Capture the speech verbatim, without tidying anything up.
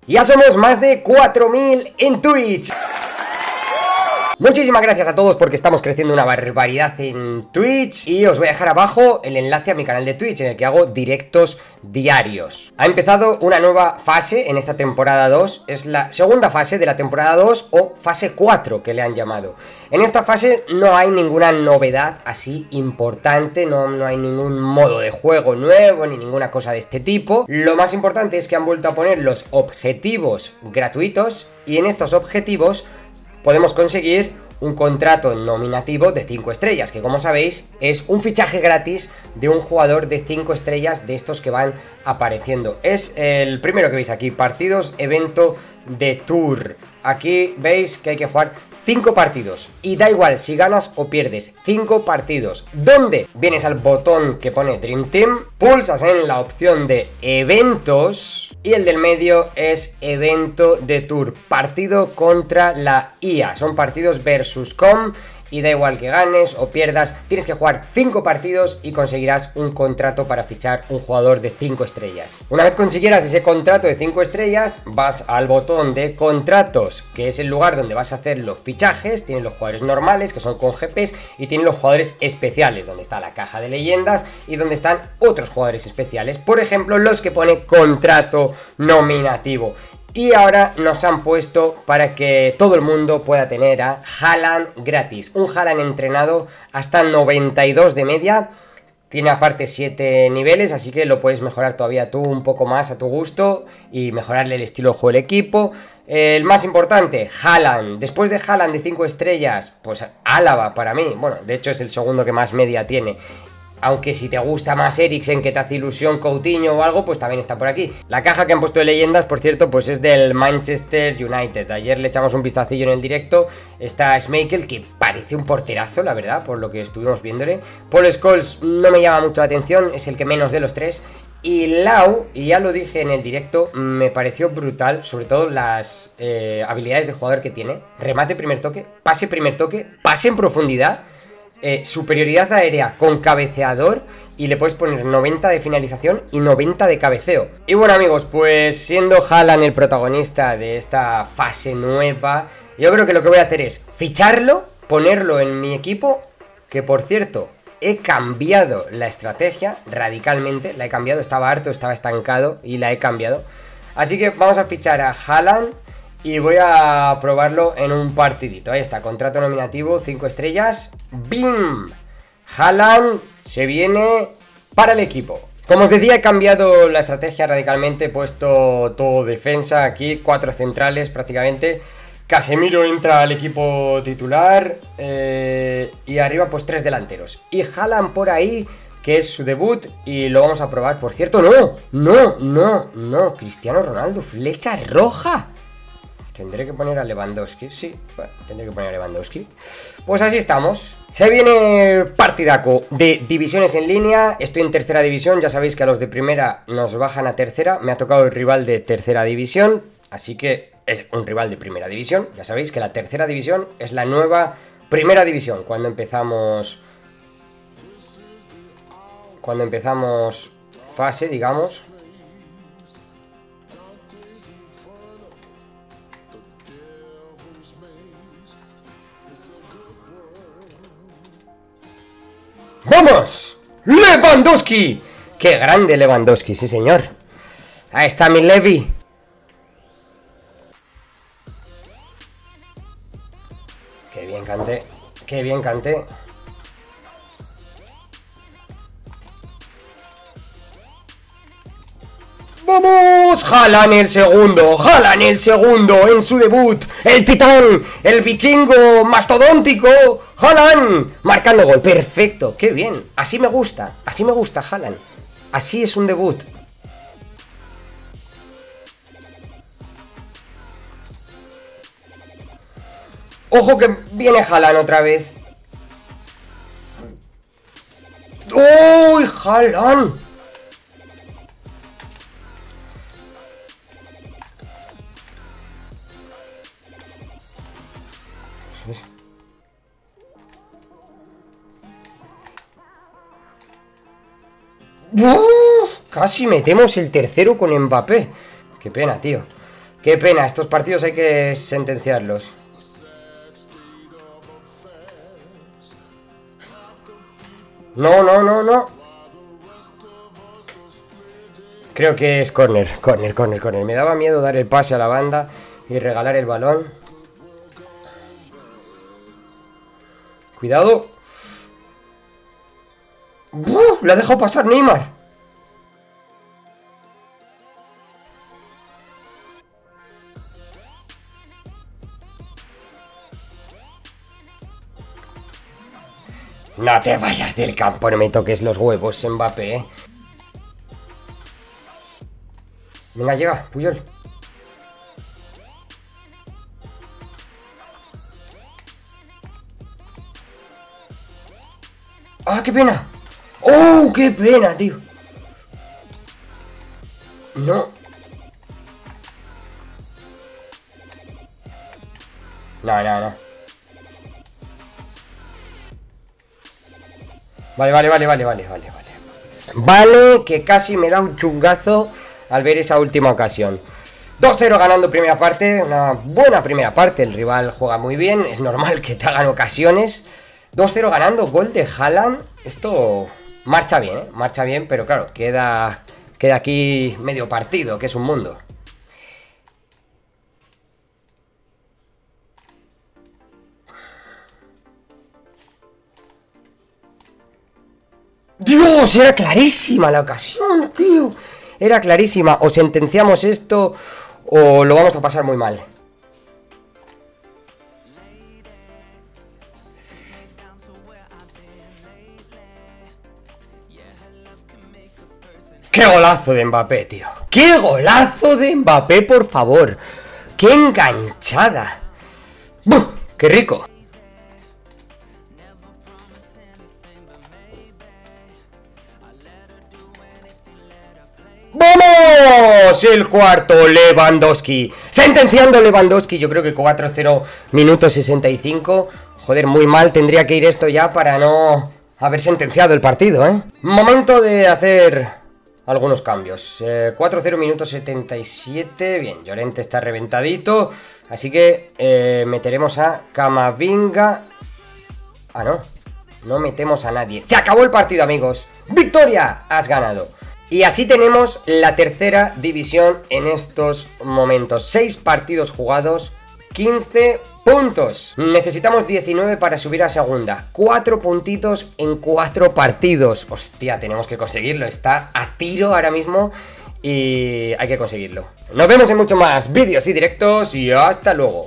Ya somos más de cuatro mil en Twitch. Muchísimas gracias a todos porque estamos creciendo una barbaridad en Twitch. Y os voy a dejar abajo el enlace a mi canal de Twitch en el que hago directos diarios. Ha empezado una nueva fase en esta temporada dos. Es la segunda fase de la temporada dos o fase cuatro que le han llamado. En esta fase no hay ninguna novedad así importante. No, no hay ningún modo de juego nuevo ni ninguna cosa de este tipo. Lo más importante es que han vuelto a poner los objetivos gratuitos. Y en estos objetivos podemos conseguir un contrato nominativo de cinco estrellas, que como sabéis es un fichaje gratis de un jugador de cinco estrellas de estos que van apareciendo. Es el primero que veis aquí, partidos, evento de tour. Aquí veis que hay que jugar cinco partidos y da igual si ganas o pierdes, cinco partidos. ¿Dónde? Vienes al botón que pone Dream Team, pulsas en la opción de eventos y el del medio es evento de tour, partido contra la I A. Son partidos versus com y da igual que ganes o pierdas, tienes que jugar cinco partidos y conseguirás un contrato para fichar un jugador de cinco estrellas. Una vez consiguieras ese contrato de cinco estrellas, vas al botón de contratos, que es el lugar donde vas a hacer los fichajes. Tienen los jugadores normales, que son con G Ps, y tienen los jugadores especiales, donde está la caja de leyendas y donde están otros jugadores especiales. Por ejemplo, los que pone contrato nominativo. Y ahora nos han puesto para que todo el mundo pueda tener a Haaland gratis. Un Haaland entrenado hasta noventa y dos de media. Tiene aparte siete niveles, así que lo puedes mejorar todavía tú un poco más a tu gusto y mejorarle el estilo de juego del equipo. El más importante, Haaland. Después de Haaland de cinco estrellas, pues Álava para mí. Bueno, de hecho es el segundo que más media tiene. Aunque si te gusta más Eriksen, que te hace ilusión Coutinho o algo, pues también está por aquí. La caja que han puesto de leyendas, por cierto, pues es del Manchester United. Ayer le echamos un vistacillo en el directo. Está Schmeichel, que parece un porterazo, la verdad, por lo que estuvimos viéndole. Paul Scholes no me llama mucho la atención, es el que menos de los tres. Y Lau, y ya lo dije en el directo, me pareció brutal, sobre todo las eh, habilidades de jugador que tiene. Remate primer toque, pase primer toque, pase en profundidad. Eh, superioridad aérea con cabeceador y le puedes poner noventa de finalización y noventa de cabeceo. Y bueno amigos, pues siendo Haaland el protagonista de esta fase nueva, yo creo que lo que voy a hacer es ficharlo, ponerlo en mi equipo, que por cierto he cambiado la estrategia radicalmente, la he cambiado, estaba harto, estaba estancado y la he cambiado. Así que vamos a fichar a Haaland y voy a probarlo en un partidito. Ahí está, contrato nominativo, cinco estrellas. ¡Bim! Haaland se viene para el equipo. Como os decía, he cambiado la estrategia radicalmente. He puesto todo defensa aquí, cuatro centrales prácticamente. Casemiro entra al equipo titular eh, y arriba pues tres delanteros. Y Haaland por ahí, que es su debut y lo vamos a probar. Por cierto, no, no, no, no, Cristiano Ronaldo, flecha roja. Tendré que poner a Lewandowski, sí, bueno, tendré que poner a Lewandowski. Pues así estamos. Se viene partidaco de divisiones en línea. Estoy en tercera división, ya sabéis que a los de primera nos bajan a tercera. Me ha tocado el rival de tercera división, así que es un rival de primera división. Ya sabéis que la tercera división es la nueva primera división. Cuando empezamos... Cuando empezamos fase, digamos... ¡Vamos! ¡Lewandowski! ¡Qué grande Lewandowski! Sí, señor. Ahí está mi Levi. ¡Qué bien canté! ¡Qué bien canté! ¡Vamos! Haaland el segundo, Haaland el segundo en su debut, el titán, el vikingo mastodóntico, Haaland marcando gol, perfecto, qué bien, así me gusta, así me gusta Haaland, así es un debut. Ojo que viene Haaland otra vez. ¡Uy, Haaland! ¡Uf! Casi metemos el tercero con Mbappé. Qué pena, tío. Qué pena, estos partidos hay que sentenciarlos. No, no, no, no. Creo que es córner, córner, córner, córner. Me daba miedo dar el pase a la banda y regalar el balón. Cuidado. ¡Uf! La ha dejado pasar Neymar. No te vayas del campo, no me toques los huevos, Mbappé, ¿eh? Venga, llega, Puyol. ¡Ah, qué pena! ¡Oh, qué pena, tío! No. No, no, no. Vale, vale, vale, vale, vale, vale, vale. Vale, que casi me da un chungazo al ver esa última ocasión. dos cero ganando primera parte, una buena primera parte. El rival juega muy bien, es normal que te hagan ocasiones. dos cero ganando, gol de Haaland. Esto marcha bien, ¿eh? Marcha bien, pero claro, queda, queda aquí medio partido, que es un mundo. ¡Dios! Era clarísima la ocasión, tío. Era clarísima. O sentenciamos esto o lo vamos a pasar muy mal. ¡Qué golazo de Mbappé, tío! ¡Qué golazo de Mbappé, por favor! ¡Qué enganchada! ¡Buf! ¡Qué rico! ¡Vamos! El cuarto, Lewandowski. Sentenciando Lewandowski, yo creo que cuatro cero minutos sesenta y cinco. Joder, muy mal tendría que ir esto ya para no haber sentenciado el partido, ¿eh? Momento de hacer algunos cambios. eh, cuatro cero minutos setenta y siete. Bien, Llorente está reventadito. Así que eh, meteremos a Camavinga. Ah, no. No metemos a nadie. ¡Se acabó el partido, amigos! ¡Victoria! Has ganado. Y así tenemos la tercera división en estos momentos. seis partidos jugados, quince puntos. Necesitamos diecinueve para subir a segunda. cuatro puntitos en cuatro partidos. Hostia, tenemos que conseguirlo. Está a tiro ahora mismo y hay que conseguirlo. Nos vemos en muchos más vídeos y directos y hasta luego.